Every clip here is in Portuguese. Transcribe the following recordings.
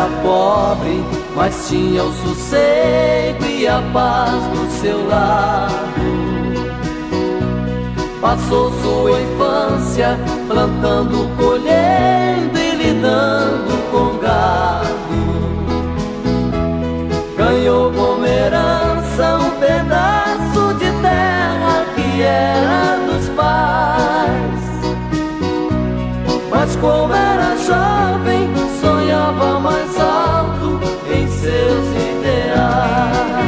pobre, mas tinha o sossego e a paz do seu lado. Passou sua infância plantando, colhendo e lidando com gado. Ganhou como herança um pedaço de terra que era dos pais. Mas como era jovem, sonhava mais alto em seus ideais.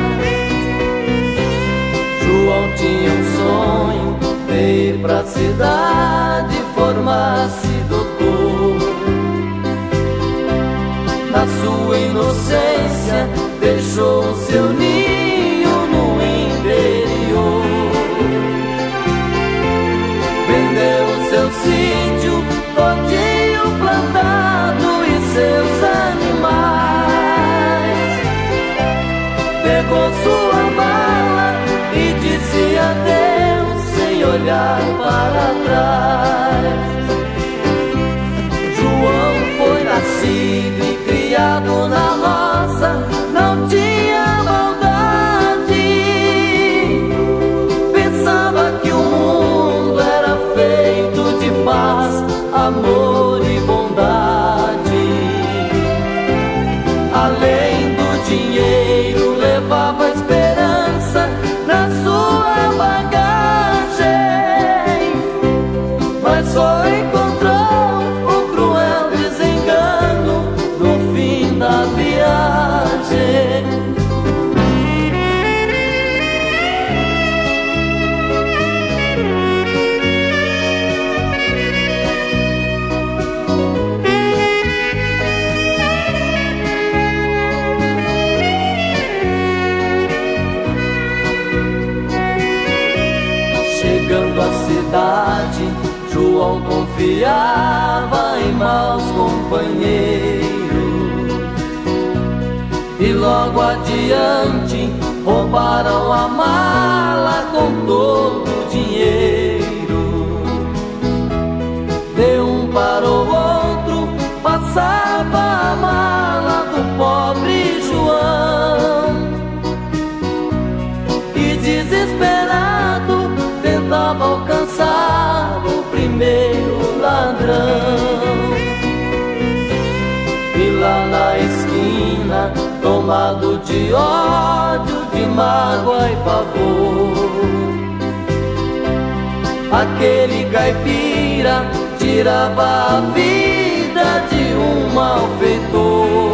João tinha um sonho, veio pra cidade formar-se doutor. Na sua inocência deixou seu ninho no interior. Vendeu seu sítio todinho plantado e seus animais. Pegou sua mala e disse adeus sem olhar para trás. João foi nascido e criado na roça, não tinha maldade. Pensava que o mundo era feito de paz, amor e bondade. Além do dinheiro, levava esperança na sua bagagem, mas só encontrou o cruel desengano no fim da viagem. Chegando à cidade, João confiava em maus companheiros. E logo adiante roubaram a mala com todo o dinheiro. De um para o outro passava a mala do pobre João. E desesperado tentava alcançar o primeiro ladrão. E lá na esquina, tomado de ódio, de mágoa e pavor, aquele caipira tirava a vida de um malfeitor.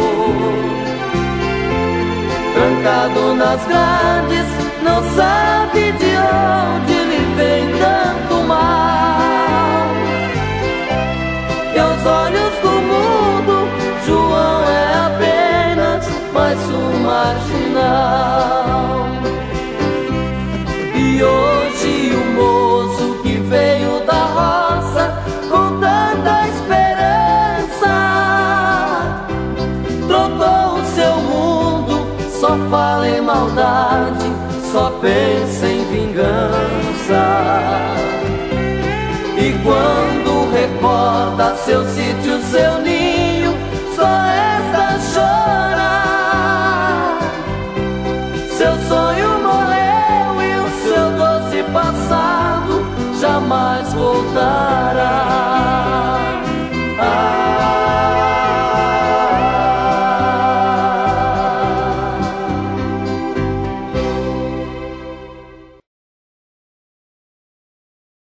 Trancado nas grades, não sabe de onde lhe vem tanto mal, que aos olhos do mundo João é apenas mais um marginal. E hoje o moço que veio da roça com tanta esperança trocou o seu mundo, só fala em maldade, só pensa em vingança. E quando recorda seu sítio, seu ninho, só resta chorar. Seu sonho morreu e o seu doce passado jamais voltará.